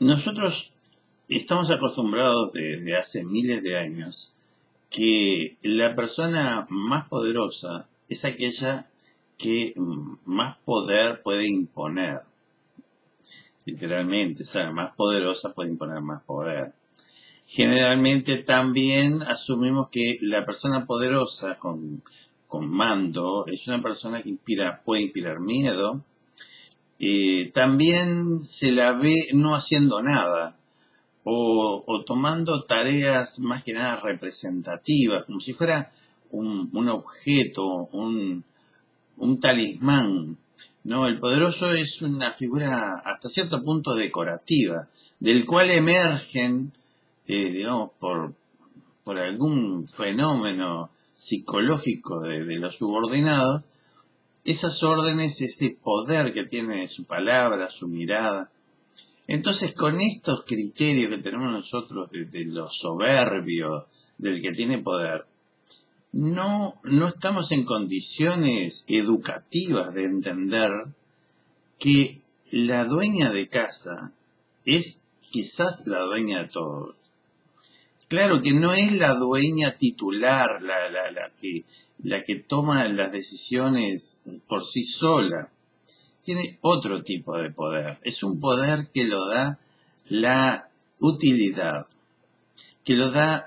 Nosotros estamos acostumbrados desde hace miles de años que la persona más poderosa es aquella que más poder puede imponer. Literalmente, ¿sabe? Más poderosa puede imponer más poder. Generalmente también asumimos que la persona poderosa con mando es una persona que puede inspirar miedo. También se la ve no haciendo nada o tomando tareas más que nada representativas, como si fuera un objeto, un talismán. No, el poderoso es una figura hasta cierto punto decorativa, del cual emergen, digamos, por algún fenómeno psicológico de los subordinados, esas órdenes, ese poder que tiene su palabra, su mirada. Entonces, con estos criterios que tenemos nosotros de lo soberbio, del que tiene poder, no estamos en condiciones educativas de entender que la dueña de casa es quizás la dueña de todos. Claro que no es la dueña titular, la que toma las decisiones por sí sola. Tiene otro tipo de poder. Es un poder que lo da la utilidad, que lo da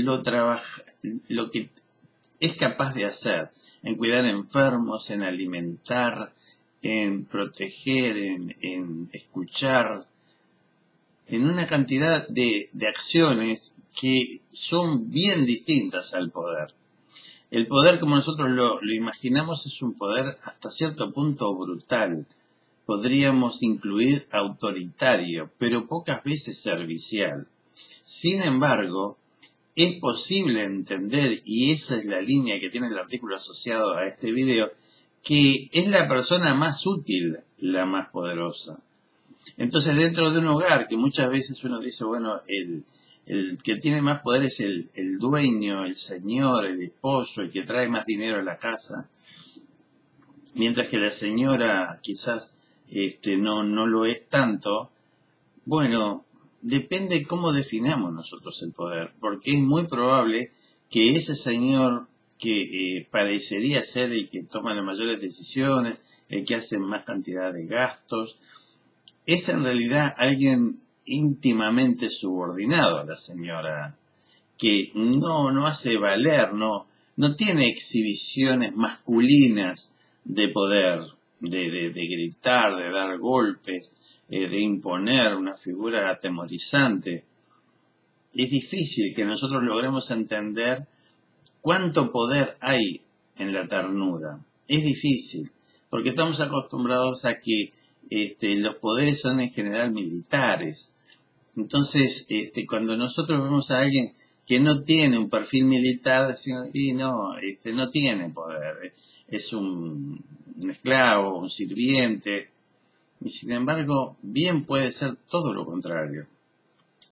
lo que es capaz de hacer, en cuidar enfermos, en alimentar, en proteger, en escuchar, en una cantidad de acciones que son bien distintas al poder. El poder, como nosotros lo imaginamos, es un poder hasta cierto punto brutal. Podríamos incluir autoritario, pero pocas veces servicial. Sin embargo, es posible entender, y esa es la línea que tiene el artículo asociado a este video, que es la persona más útil la más poderosa. Entonces, dentro de un hogar, que muchas veces uno dice, bueno, el que tiene más poder es el dueño, el señor, el esposo, el que trae más dinero a la casa, mientras que la señora quizás no lo es tanto. Bueno, depende cómo definamos nosotros el poder, porque es muy probable que ese señor que parecería ser el que toma las mayores decisiones, el que hace más cantidad de gastos, es en realidad alguien íntimamente subordinado a la señora, que no hace valer, no tiene exhibiciones masculinas de poder, de gritar, de dar golpes, de imponer una figura atemorizante. Es difícil que nosotros logremos entender cuánto poder hay en la ternura. Es difícil, porque estamos acostumbrados a que los poderes son en general militares. Entonces, cuando nosotros vemos a alguien que no tiene un perfil militar, decimos, no tiene poder, es un esclavo, un sirviente, y sin embargo, bien puede ser todo lo contrario.